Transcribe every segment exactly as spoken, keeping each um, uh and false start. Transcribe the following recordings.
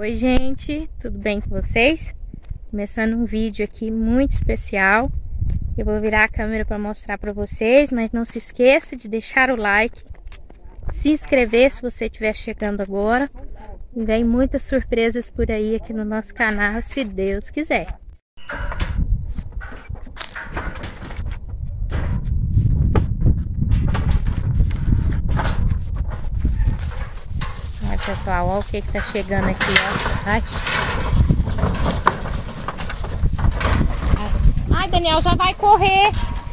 Oi gente, tudo bem com vocês? Começando um vídeo aqui muito especial. Eu vou virar a câmera para mostrar para vocês, mas não se esqueça de deixar o like, se inscrever se você estiver chegando agora. E vem muitas surpresas por aí aqui no nosso canal, se Deus quiser. Olha pessoal, olha o que que tá chegando aqui, ó. Ai. Ai, Daniel, já vai correr.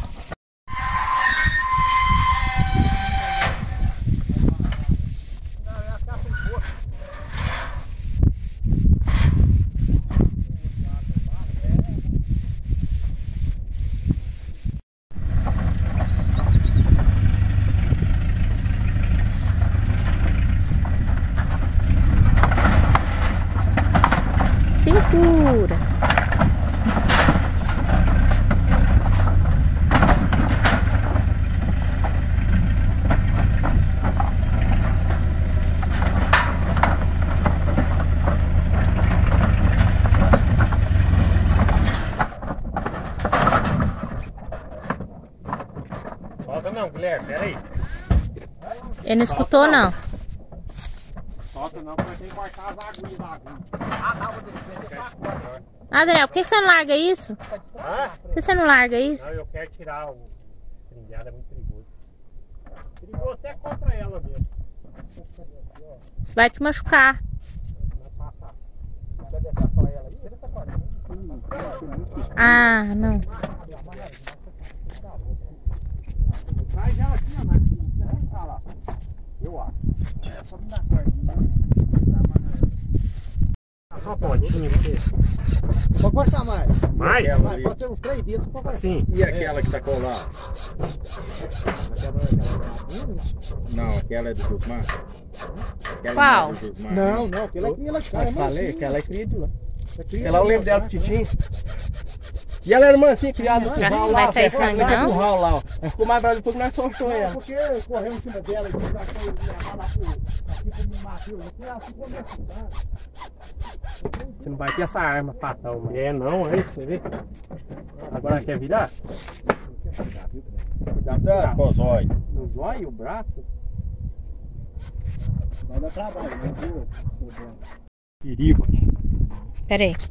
Segura. Solta não, Guilherme, peraí. Ele não escutou não. Solta não, porque tem que cortar as agulhas da agulha. Ah, tá, vou descer. Ah, Daniel, por que você não larga isso? Hã? Por que você não larga isso? Não, eu quero tirar o tringueado, é muito perigoso. Perigoso até contra ela mesmo. Você vai te machucar. Vai passar. Vai deixar só ela aí? Tira essa corda. Ah, não. Traz ela aqui, ó, mas não tá lá. Eu acho. É só me dar cordinha. Só uma pontinha, porque... Pode cortar mais. Mais? Mais, pode ser uns três dedos para cortar. Sim. E aquela que tá colada? Não, aquela é do Gusmar. Aquela Qual? não é do Gusmar. Não, não, aquela é cria lá de cá. Eu falei que ela é cria de lá. Aquela eu lembro dela pro Titinho. E ela era mansinha, criada no Vai- curral vai lá. sair foi sangue, criada no não? curral lá, ó. Ela ficou mais brava depois que nós soltou Não, ela. porque correu em cima dela e achou que ia levar lá pro, aqui pro Matheus. Aqui ela ficou meio assustada. Você não vai ter essa arma fatal, mano. É, não, aí, pra você ver. Agora ela quer virar? Cuidado com o zóio. O zóio, o braço. Vai dar trabalho, né? Viu? Perigo. Pera aí.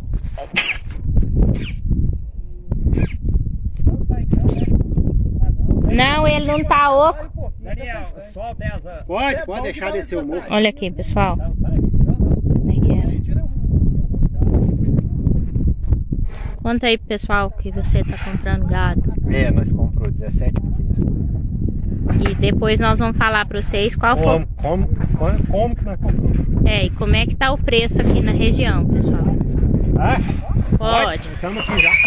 Não, ele não tá oco. Daniel, sobe essa... Pode, pode deixar descer o morro. Olha aqui, pessoal. Como é que é? Conta aí pro pessoal que você tá comprando gado. É, nós comprou dezessete bezerros. E depois nós vamos falar pra vocês qual foi. Como, como, como, como que nós compramos? É, e como é que tá o preço aqui na região, pessoal. Ah, Pode. Estamos aqui já.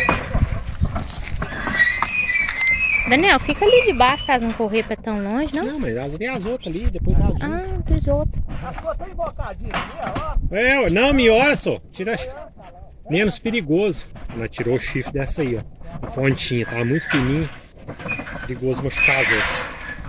Daniel, fica ali debaixo, caso não correr pra tão longe, não? Não, mas as- tem as outras ali, depois as duas. Ah, dos outros. A sua tá invocadinha ali, ó. É, não, me olha só. Tira menos perigoso. Ela tirou o chifre dessa aí, ó. A pontinha, tava muito fininho. Perigoso machucar as outras.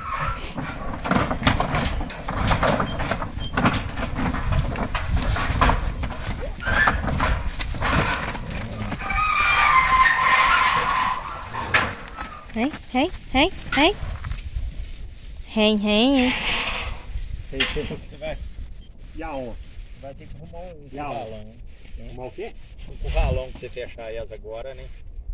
Hein, hein, hein, hein. Hein, hein, hein. Você vai. E aonde? Vai ter que arrumar um E aonde? curralão. Arrumar o quê? Um curralão pra você fechar elas agora, né?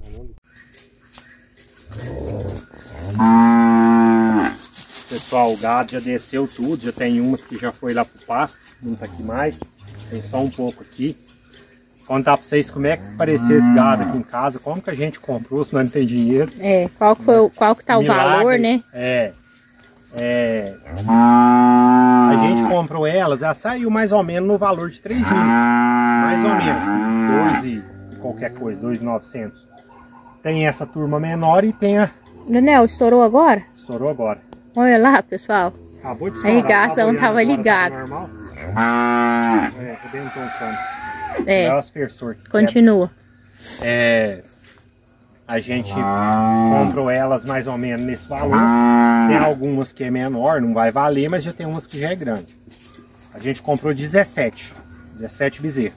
Pessoal, o gado já desceu tudo, já tem umas que já foi lá pro pasto, não tá aqui mais, tem só um pouco aqui. Vou contar pra vocês como é que parecia esse gado aqui em casa, como que a gente comprou, se nós não tem dinheiro. É, qual que, foi, o- qual que tá o Milagre. valor, né? É, é, a gente comprou elas, ela saiu mais ou menos no valor de três mil, mais ou menos, dois e qualquer coisa, dois mil e novecentos. Tem essa turma menor e tem a, Daniel, estourou agora? estourou agora. Olha lá, pessoal. Acabou de A estourar. irrigação boiando tava agora, ligada. tá normal? É, arrebentou um cano. É, É o aspersor. continua. É, a gente comprou elas mais ou menos nesse valor. Tem algumas que é menor, não vai valer, mas já tem umas que já é grande. A gente comprou dezessete. dezessete bezerros.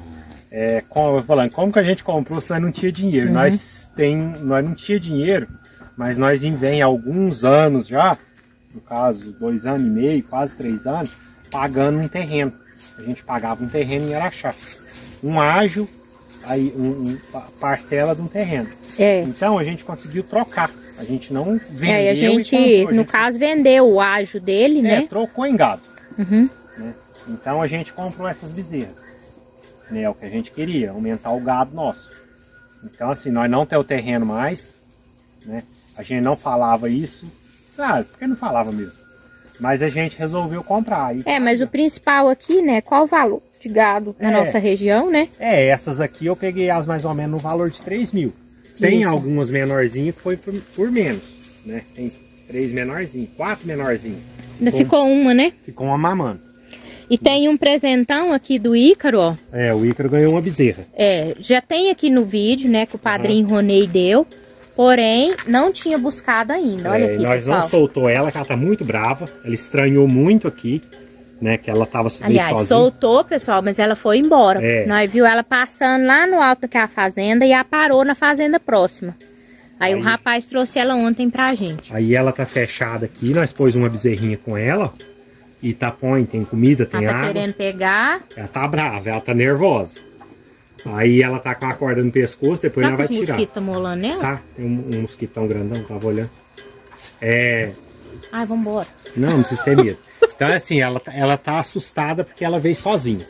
É, como eu falando, como que a gente comprou se nós não tinha dinheiro? Uhum. Nós, tem, nós não tinha dinheiro, mas nós vem alguns anos já, no caso, dois anos e meio, quase três anos, pagando um terreno. A gente pagava um terreno em Araxá. Um ágio, aí, um, um, parcela de um terreno. É. Então a gente conseguiu trocar. A gente não vendeu. É, a gente, e comprou, a no gente... caso, vendeu o ágio dele, é, né? Trocou em gado. Uhum. Né? Então a gente comprou essas bezerras. Né? É o que a gente queria, aumentar o gado nosso. Então assim, nós não temos o terreno mais, né? A gente não falava isso, sabe? Porque não falava mesmo. Mas a gente resolveu comprar. Aí, é, mas o principal aqui, né? Qual o valor de gado na é, nossa região, né? É, essas aqui eu peguei as mais ou menos no valor de três mil. Tem isso. Algumas menorzinhas que foi por, por menos, né? Tem três menorzinhas, quatro menorzinhas. Ainda ficou, ficou uma, né? Ficou uma mamando. E tem um presentão aqui do Ícaro, ó. É, o Ícaro ganhou uma bezerra. É, já tem aqui no vídeo, né, que o padrinho uhum. Ronei deu. Porém, não tinha buscado ainda. Olha é, aqui, nós pessoal. não soltou ela, que ela tá muito brava. Ela estranhou muito aqui, né? Que ela tava meio Aliás, sozinha. soltou, pessoal, mas ela foi embora. É. Nós viu ela passando lá no alto daquela fazenda e ela parou na fazenda próxima. Aí, aí o rapaz trouxe ela ontem pra gente. Aí ela tá fechada aqui, nós pôs uma bezerrinha com ela. E tá põe, tem comida, tem ela tá água. querendo pegar. Ela tá brava, ela tá nervosa. Aí ela tá com a corda no pescoço, depois ela vai tirar. Será que os mosquitos estão molando nela? Tá, tem um, um mosquitão grandão, tava olhando. É... Ai, vambora. Não, não precisa ter medo. Então assim, ela, ela tá assustada porque ela veio sozinha.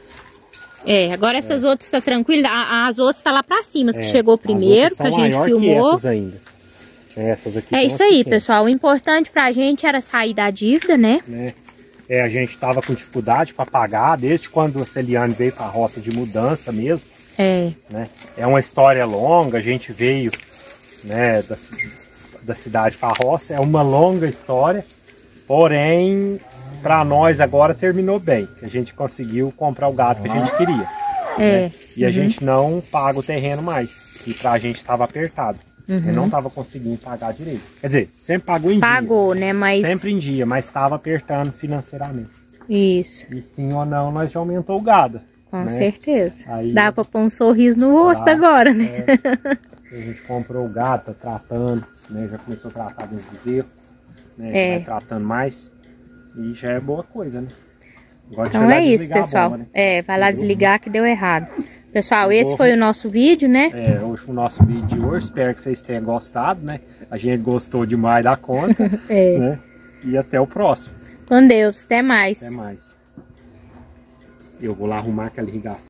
É, agora essas é. outras tá tranquilas, as outras tá lá pra cima, as é, que chegou as primeiro, que a gente filmou. Que essas ainda. Essas aqui é isso aí, pequenas. Pessoal, o importante pra gente era sair da dívida, né? É. É, a gente tava com dificuldade para pagar, desde quando a Celiane veio pra roça de mudança mesmo. É. Né? É uma história longa, a gente veio, né, da, da cidade para a roça, é uma longa história, porém, para nós agora terminou bem, que a gente conseguiu comprar o gado que a gente queria. É. Né? E a uhum. gente não paga o terreno mais, e pra gente estava apertado. Uhum. Eu não estava conseguindo pagar direito. Quer dizer, sempre pagou em pagou, dia. Pagou, né? Mas... Sempre em dia, mas estava apertando financeiramente. Isso. E sim ou não, nós já aumentou o gado. Com né? certeza. Aí, dá pra pôr um sorriso no rosto dá, agora, né? É, a gente comprou o gado, tá tratando, né? Já começou a tratar dos bezerros, né? É. Vai tratando mais. E já é boa coisa, né? Agora então é isso, pessoal. Bomba, né? É, vai lá desligar que deu errado. Pessoal, esse foi o nosso vídeo, né? É, hoje o nosso vídeo de hoje. Espero que vocês tenham gostado, né? A gente gostou demais da conta. É. Né? E até o próximo. Com Deus. Até mais. Até mais. Eu vou lá arrumar aquela irrigação.